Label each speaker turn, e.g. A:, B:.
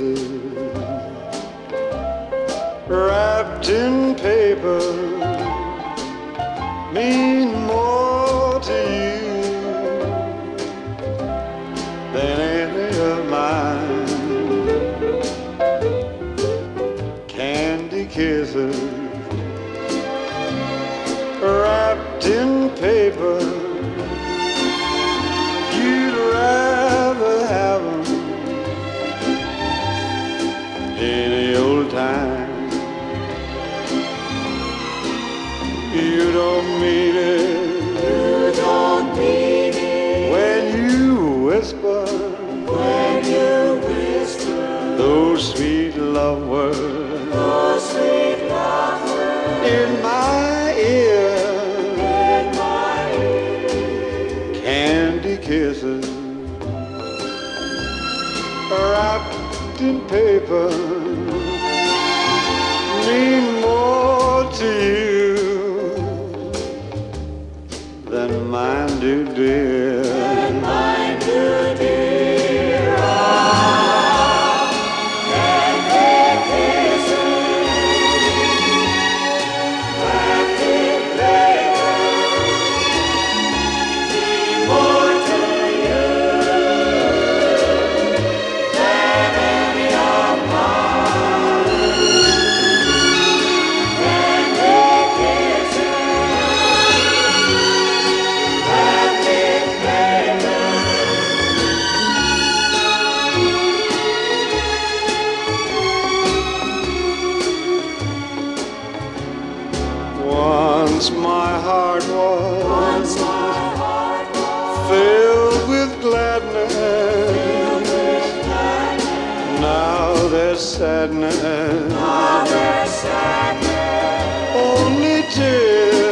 A: kisses wrapped in paper mean more to you than any of mine. Candy kisses wrapped in paper, you'd rather have them any old time. You don't mean it,
B: You don't mean it
A: when you whisper those sweet love words
B: oh sweet lover
A: in my ear.
B: in my ear.
A: Candy kisses wrapped in paper mean more to you than mine do, dear.
B: Mine do, dear.
A: Once my heart was
B: Once my heart was
A: filled with gladness.
B: filled with gladness.
A: Now there's sadness,
B: Now there's sadness.
A: only tears